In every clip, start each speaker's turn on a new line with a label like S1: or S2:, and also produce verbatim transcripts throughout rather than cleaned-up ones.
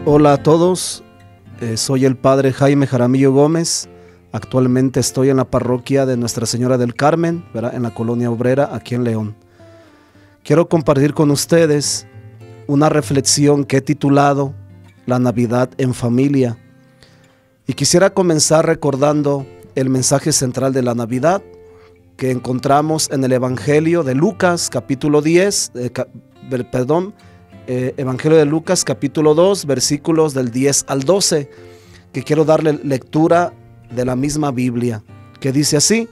S1: Hola a todos, eh, soy el padre Jaime Jaramillo Gómez. Actualmente estoy en la parroquia de Nuestra Señora del Carmen, ¿verdad?, en la colonia obrera, aquí en León. Quiero compartir con ustedes una reflexión que he titulado La Navidad en Familia. Y quisiera comenzar recordando el mensaje central de la Navidad que encontramos en el Evangelio de Lucas, capítulo diez, eh, ca, perdón, eh, Evangelio de Lucas, capítulo dos, versículos del diez al doce, que quiero darle lectura de la misma Biblia, que dice así: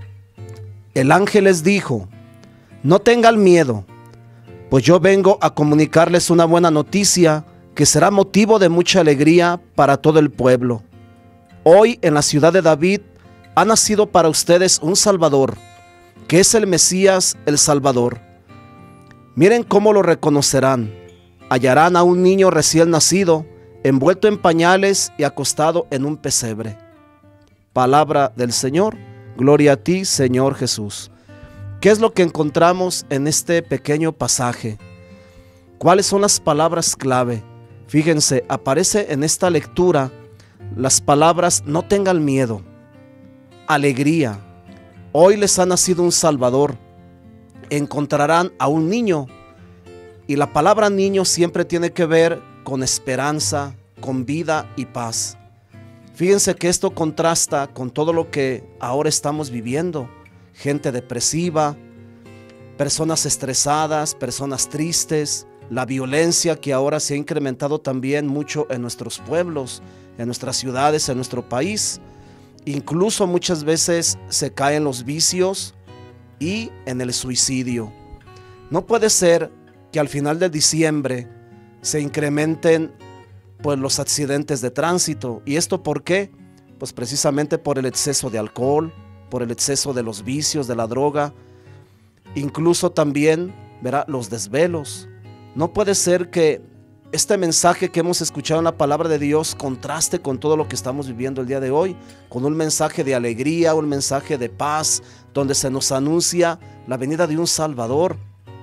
S1: el ángel les dijo: no tengan miedo, pues yo vengo a comunicarles una buena noticia que será motivo de mucha alegría para todo el pueblo. Hoy en la ciudad de David ha nacido para ustedes un Salvador, que es el Mesías, el Salvador. Miren cómo lo reconocerán. Hallarán a un niño recién nacido, envuelto en pañales y acostado en un pesebre. Palabra del Señor. Gloria a ti, Señor Jesús. ¿Qué es lo que encontramos en este pequeño pasaje? ¿Cuáles son las palabras clave? Fíjense, aparece en esta lectura las palabras: no tengan miedo, alegría. Hoy les ha nacido un Salvador. Encontrarán a un niño. Y la palabra niño siempre tiene que ver con esperanza, con vida y paz. Fíjense que esto contrasta con todo lo que ahora estamos viviendo. Gente depresiva, personas estresadas, personas tristes, la violencia que ahora se ha incrementado también mucho en nuestros pueblos, en nuestras ciudades, en nuestro país. Incluso muchas veces se caen los vicios y en el suicidio. No puede ser que al final de diciembre se incrementen pues los accidentes de tránsito. ¿Y esto por qué? Pues precisamente por el exceso de alcohol, por el exceso de los vicios, de la droga, incluso también, verá, los desvelos. No puede ser que este mensaje que hemos escuchado en la palabra de Dios contraste con todo lo que estamos viviendo el día de hoy, con un mensaje de alegría, un mensaje de paz, donde se nos anuncia la venida de un Salvador.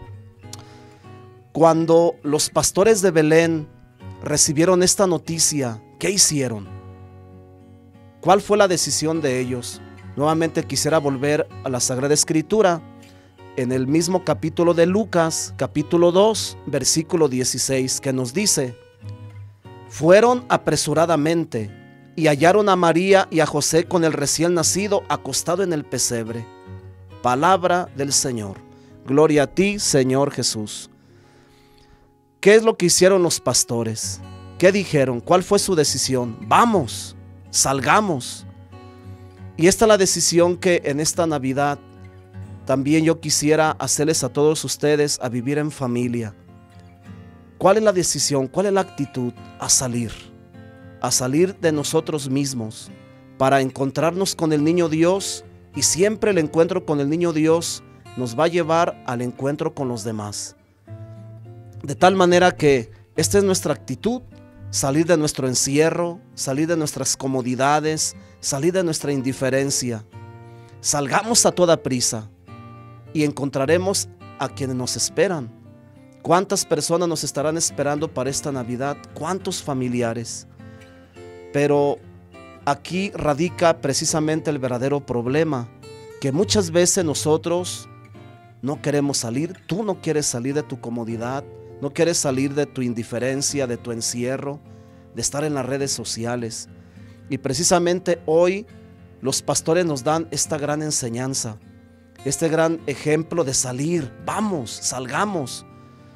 S1: Cuando los pastores de Belén recibieron esta noticia, ¿qué hicieron? ¿Cuál fue la decisión de ellos? Nuevamente quisiera volver a la Sagrada Escritura, en el mismo capítulo de Lucas, capítulo dos, versículo dieciséis, que nos dice: fueron apresuradamente y hallaron a María y a José con el recién nacido acostado en el pesebre. Palabra del Señor. Gloria a ti, Señor Jesús. ¿Qué es lo que hicieron los pastores? ¿Qué dijeron? ¿Cuál fue su decisión? Vamos, salgamos. Y esta es la decisión que en esta Navidad también yo quisiera hacerles a todos ustedes, a vivir en familia. ¿Cuál es la decisión? ¿Cuál es la actitud? A salir, a salir de nosotros mismos para encontrarnos con el niño Dios, y siempre el encuentro con el niño Dios nos va a llevar al encuentro con los demás. De tal manera que esta es nuestra actitud: salir de nuestro encierro, salir de nuestras comodidades, salir de nuestra indiferencia. Salgamos a toda prisa y encontraremos a quienes nos esperan. ¿Cuántas personas nos estarán esperando para esta Navidad? ¿Cuántos familiares? Pero aquí radica precisamente el verdadero problema, que muchas veces nosotros no queremos salir. Tú no quieres salir de tu comodidad, no quieres salir de tu indiferencia, de tu encierro, de estar en las redes sociales. Y precisamente hoy los pastores nos dan esta gran enseñanza, este gran ejemplo de salir. Vamos, salgamos.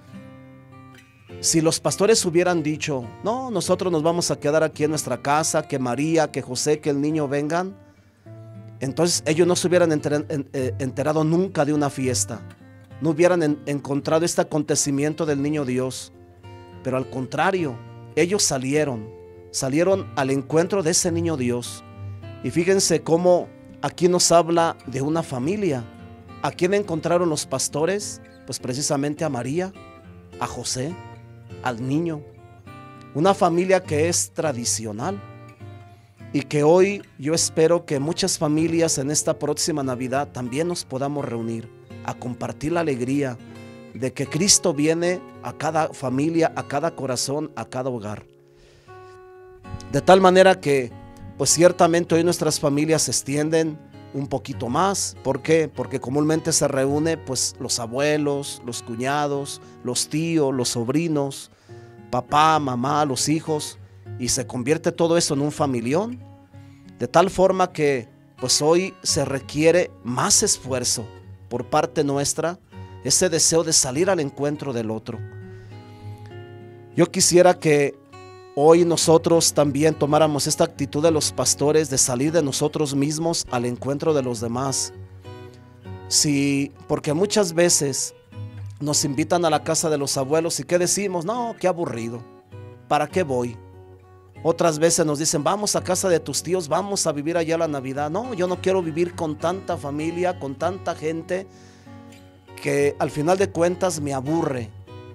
S1: Si los pastores hubieran dicho: no, nosotros nos vamos a quedar aquí en nuestra casa, que María, que José, que el niño vengan, entonces ellos no se hubieran enterado nunca de una fiesta, no hubieran en, encontrado este acontecimiento del niño Dios. Pero al contrario, ellos salieron, salieron al encuentro de ese niño Dios. Y fíjense cómo aquí nos habla de una familia. ¿A quién encontraron los pastores? Pues precisamente a María, a José, al niño. Una familia que es tradicional, y que hoy yo espero que muchas familias en esta próxima Navidad también nos podamos reunir a compartir la alegría de que Cristo viene a cada familia, a cada corazón, a cada hogar. De tal manera que, pues ciertamente hoy nuestras familias se extienden un poquito más. ¿Por qué? Porque comúnmente se reúne pues los abuelos, los cuñados, los tíos, los sobrinos, papá, mamá, los hijos, y se convierte todo eso en un familión. De tal forma que pues hoy se requiere más esfuerzo por parte nuestra, ese deseo de salir al encuentro del otro. Yo quisiera que hoy nosotros también tomáramos esta actitud de los pastores de salir de nosotros mismos al encuentro de los demás. Sí, porque muchas veces nos invitan a la casa de los abuelos y ¿qué decimos? No, qué aburrido, ¿para qué voy? Otras veces nos dicen, vamos a casa de tus tíos, vamos a vivir allá la Navidad. No, yo no quiero vivir con tanta familia, con tanta gente, que al final de cuentas me aburre.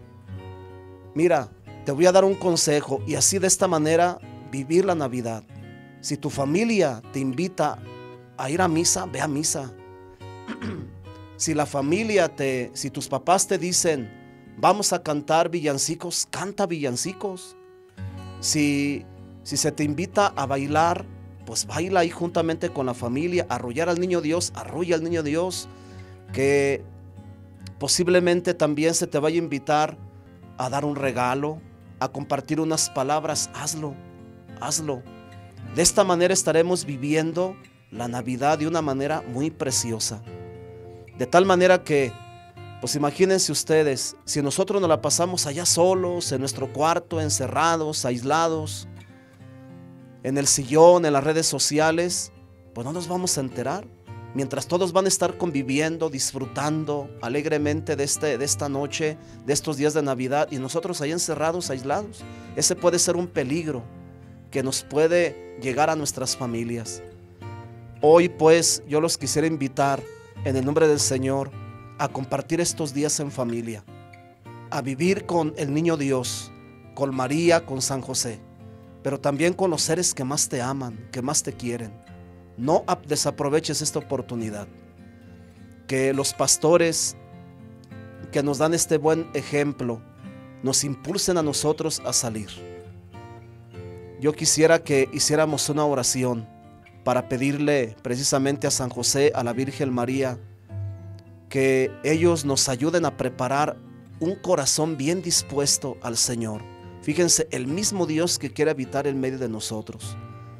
S1: Mira, te voy a dar un consejo y así de esta manera vivir la Navidad. Si tu familia te invita a ir a misa, ve a misa. Si la familia te, si tus papás te dicen, vamos a cantar villancicos, canta villancicos. Si, si se te invita a bailar, pues baila ahí juntamente con la familia. Arrullar al niño Dios, arrulla al niño Dios. Que posiblemente también se te vaya a invitar a dar un regalo, a compartir unas palabras, hazlo, hazlo. De esta manera estaremos viviendo la Navidad de una manera muy preciosa. De tal manera que, pues imagínense ustedes, si nosotros nos la pasamos allá solos, en nuestro cuarto, encerrados, aislados, en el sillón, en las redes sociales, pues no nos vamos a enterar. Mientras todos van a estar conviviendo, disfrutando alegremente de, este, de esta noche, de estos días de Navidad, y nosotros ahí encerrados, aislados. Ese puede ser un peligro que nos puede llegar a nuestras familias. Hoy pues yo los quisiera invitar en el nombre del Señor a compartir estos días en familia, a vivir con el niño Dios, con María, con San José, pero también con los seres que más te aman, que más te quieren. No desaproveches esta oportunidad. Que los pastores que nos dan este buen ejemplo nos impulsen a nosotros a salir. Yo quisiera que hiciéramos una oración para pedirle precisamente a San José, a la Virgen María, que ellos nos ayuden a preparar un corazón bien dispuesto al Señor. Fíjense, el mismo Dios que quiere habitar en medio de nosotros.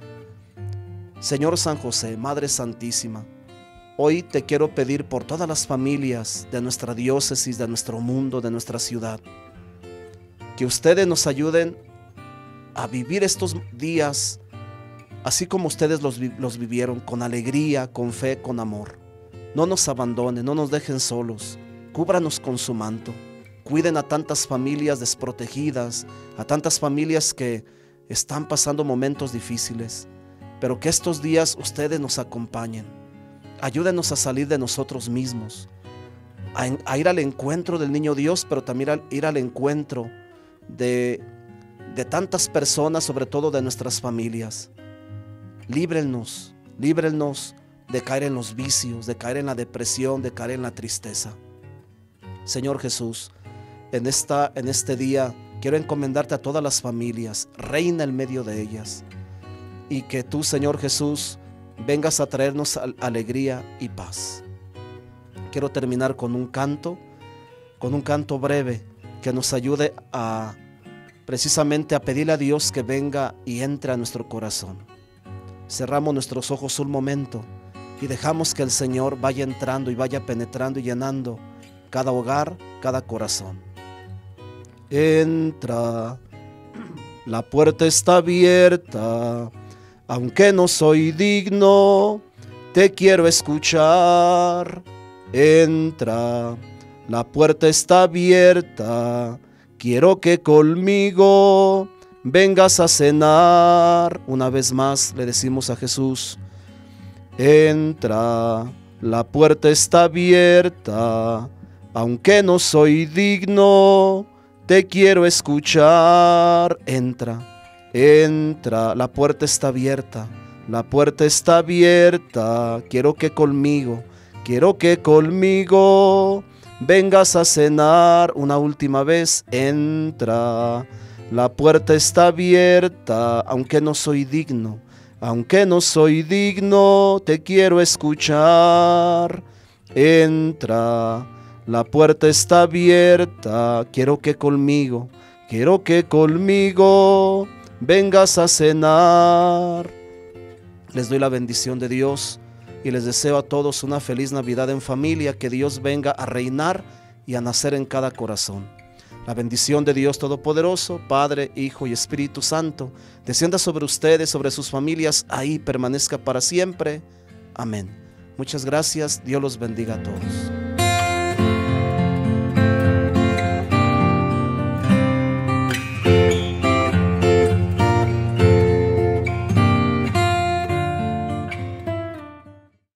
S1: Señor San José, Madre Santísima, hoy te quiero pedir por todas las familias de nuestra diócesis, de nuestro mundo, de nuestra ciudad, que ustedes nos ayuden a vivir estos días así como ustedes los, los vivieron, con alegría, con fe, con amor. No nos abandonen, no nos dejen solos, cúbranos con su manto. Cuiden a tantas familias desprotegidas, a tantas familias que están pasando momentos difíciles. Pero que estos días ustedes nos acompañen. Ayúdenos a salir de nosotros mismos, a, a ir al encuentro del niño Dios, pero también a ir al encuentro de, de tantas personas, sobre todo de nuestras familias. Líbrenos, líbrenos de caer en los vicios, de caer en la depresión, de caer en la tristeza. Señor Jesús, en, esta, en este día quiero encomendarte a todas las familias, reina en medio de ellas. Y que tú, Señor Jesús, vengas a traernos alegría y paz. Quiero terminar con un canto, con un canto breve que nos ayude a precisamente a pedirle a Dios que venga y entre a nuestro corazón. Cerramos nuestros ojos un momento y dejamos que el Señor vaya entrando y vaya penetrando y llenando cada hogar, cada corazón. Entra, la puerta está abierta. Aunque no soy digno, te quiero escuchar. Entra, la puerta está abierta. Quiero que conmigo vengas a cenar. Una vez más le decimos a Jesús: entra, la puerta está abierta. Aunque no soy digno, te quiero escuchar. Entra. Entra, la puerta está abierta, la puerta está abierta. Quiero que conmigo, quiero que conmigo vengas a cenar. Una última vez, entra, La puerta está abierta, aunque no soy digno, aunque no soy digno, te quiero escuchar. Entra, la puerta está abierta, quiero que conmigo, quiero que conmigo vengas a cenar. Les doy la bendición de Dios y les deseo a todos una feliz Navidad en familia, que Dios venga a reinar y a nacer en cada corazón. La bendición de Dios Todopoderoso, Padre, Hijo y Espíritu Santo, descienda sobre ustedes, sobre sus familias, ahí permanezca para siempre. Amén. Muchas gracias, Dios los bendiga a todos.